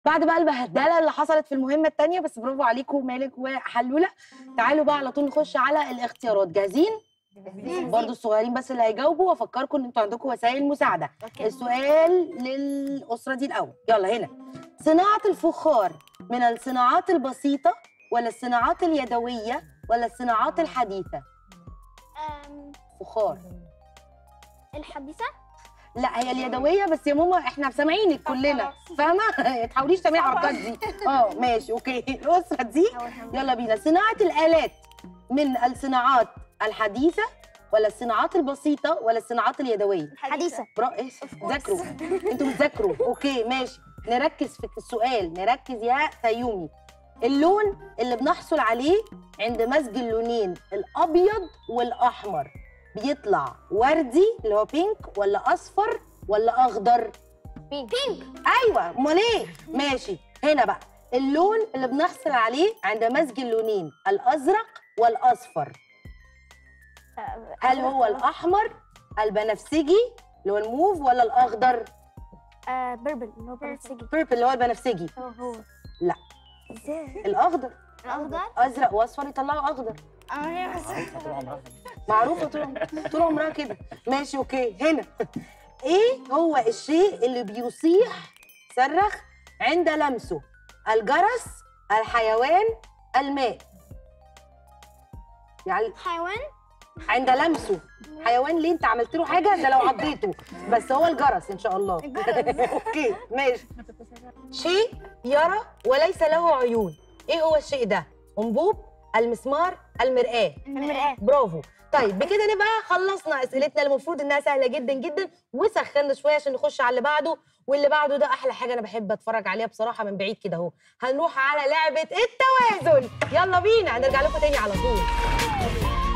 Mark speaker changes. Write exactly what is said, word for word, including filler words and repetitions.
Speaker 1: بعد بقى البهدله اللي حصلت في المهمه الثانيه، بس برافو عليكم مالك وحلوله. تعالوا بقى على طول نخش على الاختيارات. جاهزين؟ برضو الصغيرين بس اللي هيجاوبوا، وافكركم ان انتوا عندكم وسائل مساعده. السؤال للاسره دي الاول، يلا هنا. صناعه الفخار من الصناعات البسيطه ولا الصناعات اليدويه ولا الصناعات الحديثه؟
Speaker 2: أم،
Speaker 1: فخار.
Speaker 2: الحديثة.
Speaker 1: لا هي اليدويه بس يا ماما، احنا سامعينك كلنا، فاهمه؟ ما تحاوليش تعملي الحركات دي. اه ماشي اوكي. الاسره دي يلا بينا. صناعه الالات من الصناعات الحديثه ولا الصناعات البسيطه ولا الصناعات اليدويه؟
Speaker 2: حديثة.
Speaker 1: برا ايه؟ ذاكروا انتوا بتذاكروا. اوكي ماشي، نركز في السؤال، نركز يا تيومي. اللون اللي بنحصل عليه عند مزج اللونين الابيض والاحمر بيطلع وردي اللي هو بينك ولا اصفر ولا اخضر؟
Speaker 2: بينك.
Speaker 1: ايوه، امال ايه؟ ماشي. هنا بقى اللون اللي بنحصل عليه عند مزج اللونين الازرق والاصفر، هل هو الاحمر البنفسجي اللي هو الموف ولا الاخضر؟
Speaker 2: آه بيربل اللي هو بنفسجي.
Speaker 1: بيربل اللي هو البنفسجي.
Speaker 2: هو هو
Speaker 1: لا
Speaker 2: ازاي؟
Speaker 1: الاخضر.
Speaker 2: الأخضر؟
Speaker 1: ازرق واصفر يطلعوا اخضر. معروفه طول عمرها، طول عمرها كده. ماشي اوكي. هنا ايه هو الشيء اللي بيصيح صرخ عند لمسه؟ الجرس، الحيوان، الماء؟ يعني
Speaker 2: حيوان؟
Speaker 1: عند لمسه. حيوان ليه؟ انت عملت له حاجه؟ ده لو عضيته، بس هو الجرس ان شاء الله. اوكي ماشي. شيء يرى وليس له عيون، ايه هو الشيء ده؟ انبوب، المسمار، المرآة؟
Speaker 2: المرآة.
Speaker 1: برافو. طيب بكده نبقى خلصنا اسئلتنا اللي المفروض انها سهله جدا جدا، وسخنا شويه عشان نخش على اللي بعده، واللي بعده ده احلى حاجه انا بحب اتفرج عليها بصراحه من بعيد كده اهو. هنروح على لعبه التوازن، يلا بينا، هنرجع لكم تاني على طول.